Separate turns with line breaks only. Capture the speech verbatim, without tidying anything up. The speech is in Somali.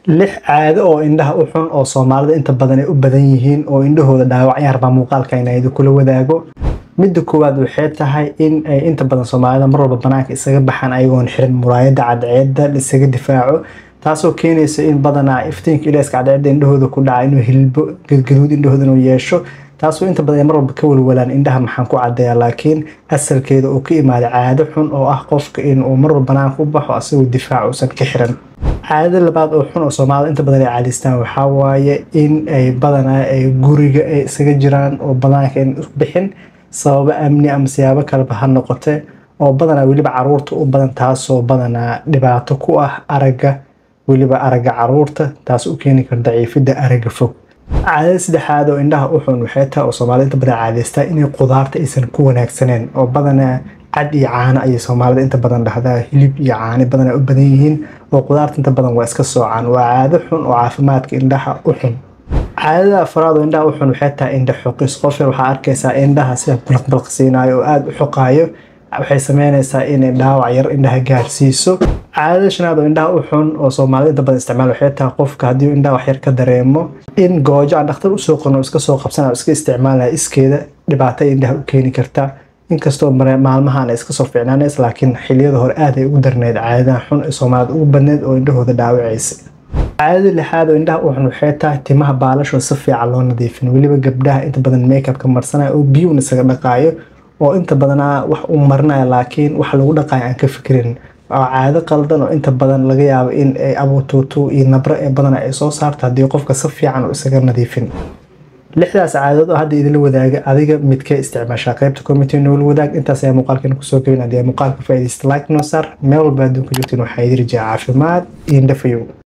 lix caado oo indhaha u xun oo Soomaalida inta badan ay u badan yihiin oo indhahooda dhaawacayaan rabaa muuqaalka inay kula wadaago. Midda koowaad waxay tahay in ay inta badan Soomaalida mar walba banaanka isaga baxaan ayagoon xirin muraayada cadceedda la isaga difaaco, taasoo keenaysa in badanaa iftiinka ilayska cadceedda indhahooda ku dhaca inuu hilbo gadgaduud indhahooda inuu yeesho, taasoo inta badan mar walba ka walwalaan indhaha maxaan ku cadeeyaa. Laakiin asalkeeda uu ka imaado caado xun oo ah qofka in uu mar walba banaanka u baxo asagoo difaac uusan ka xiran. caadada labaad oo xun oo Soomaalida inta badan ay caadaystaan waxaa waaye in ay badanaa ay guriga ay isaga jiraan oo banaanka ay u bixin sababo amni ama siyaabo kale ha noqotee, oo badanaa weliba caruurta u badan, taasoo badanaa dhibaato ku ah aragga, weliba aragga caruurta, taas u keeni karta daciifidda aragga fog. caadada saddexaad oo indhaha u xun waxay tahay oo Soomaalida inta badan caadaystaan inay qudaarta aysan ku wanaagsaneen, oo badanaa cad iyo caano ayay Soomaalida inta badan dhahdaa, hilib iyo caano badanaa u badan yihiin oo qudaarta inta badan waa iska soocaan. waa caado xun oo caafimaadka indhaha u xun. caadada afraad oo indhaha u xun waxay tahay indha xoqis. qof yar waxaa arkaysaa indhaha sida balqbalqsiinayo oo aad u xoqaayo, waxay sameynaysaa inay dhaawac yar indhaha gaarsiiso. caadada shanaad oo indhaha u xun oo Soomaalida inta badan isticmaal waxay tahay qofka haddii uu indhaha wax yar ka dareemo in goojo aan dhakhtar usoo qorno iska soo qabsanayo iska isticmaalaya iskeeda, dhibaato indhaha u keeni karta. inkastoo maalmahan ay iska soo fiicnaanaysa, laakiin xilliyada hore aad ay ugu darneyd caadadan xun ee Soomaalida ugu badneyd oo indhahooda dhaawacaysa. caadada lixaad oo indhaha u xun waxay tahay timaha baalashoo si fiican loo nadiifin, weliba gabdhaha inta badan make-upka marsanaya oo biyuun isaga dhaqaayo oo inta badanaa wax u marinaya laakiin wax lagu dhaqaayo aan ka fikirin. waa caado qaldan oo inta badan laga yaabo in ay abuutuutu iyo nabro ee badanaa ay soo saarto haddii qofka si fiican u isaga nadiifin. lixdaas caadood oo hadda idinla wadaaga, adiga midkee isticmaashaa? qaybta comment noola wadaag. intaas ayaa muuqaalkan kusoo gabin. haddii muuqaalka faa'iidaysta like noo saar. meel walba adduunka joogtiin waxaa idin rajaa caafimaad iyo indhafayow.